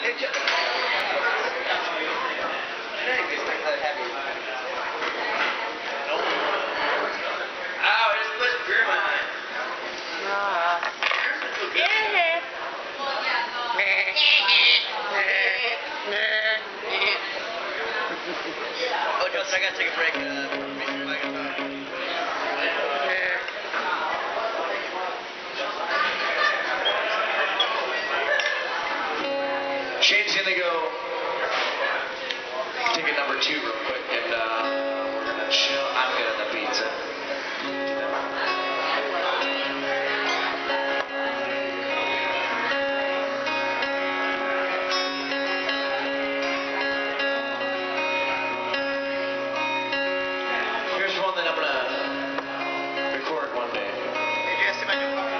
Oh, Justin, I gotta take a break. Shane's gonna go take a number 2 real quick, and we're gonna chill. I'm getting the pizza. Here's one that I'm gonna record one day. Did you guys see my new car?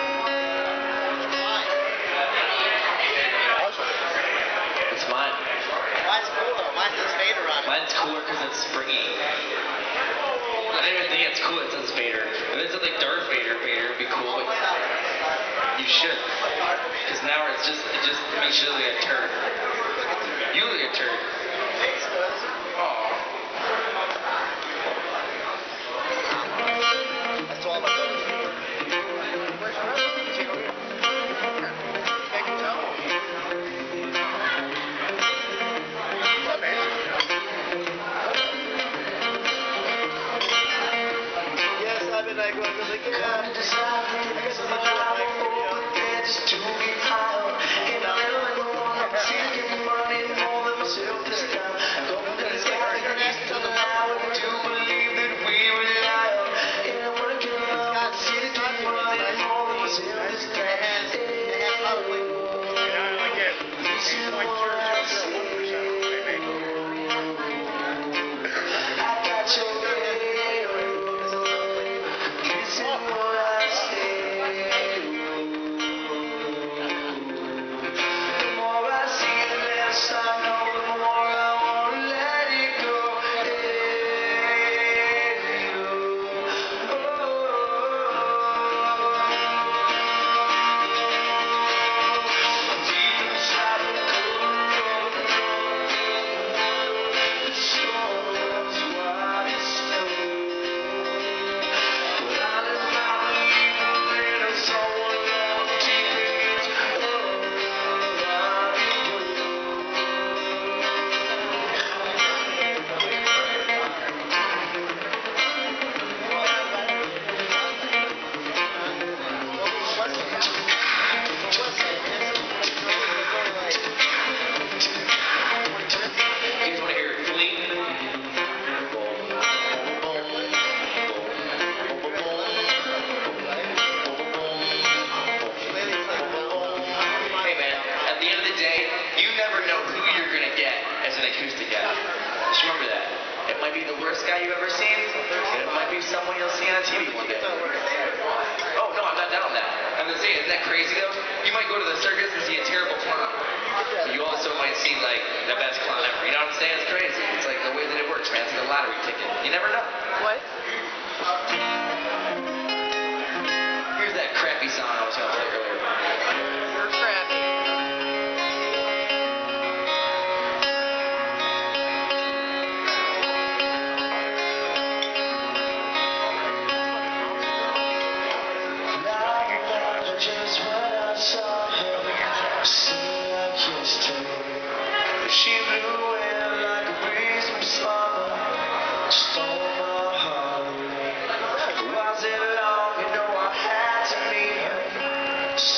It's mine. Mine's cooler. Mine says Vader on it. Mine's cooler because it's springy. I don't even think it's cool. It says Vader. If it said like Darth Vader, it'd be cool. But you should, because now it just makes you look like a turd. You look like a turd. Thanks, bud. That's all my brothers do. Where's your brother? Is he over here? I can tell. What's up, man? Yes, I've been like, yeah, I guess I'm not like video. Just remember that. It might be the worst guy you've ever seen, and it might be someone you'll see on TV one day. Oh, no, I'm not down on that. I'm going to say, isn't that crazy, though? You might go to the circus and see a terrible clown, but you also might see, like, the best clown ever. You know what I'm saying? It's crazy. It's like the way that it works, man. It's like a lottery ticket. You never know. What? Here's that crappy song I was going to play earlier. You're crappy. She blew in like a breeze from summer, stole my heart away. Was it long? You know I had to meet her.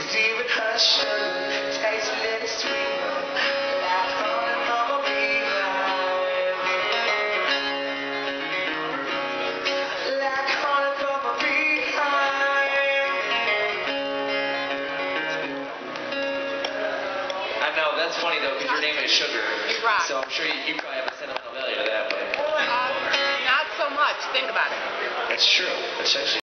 deep with her sugar, tastes a little sweet, like honey from a beehive. Like honey from a beehive. I know, that's funny though, because your name is Sugar. You rock. So I'm sure you probably have a sentimental value to that, but Not so much. Think about it. that's true. It's actually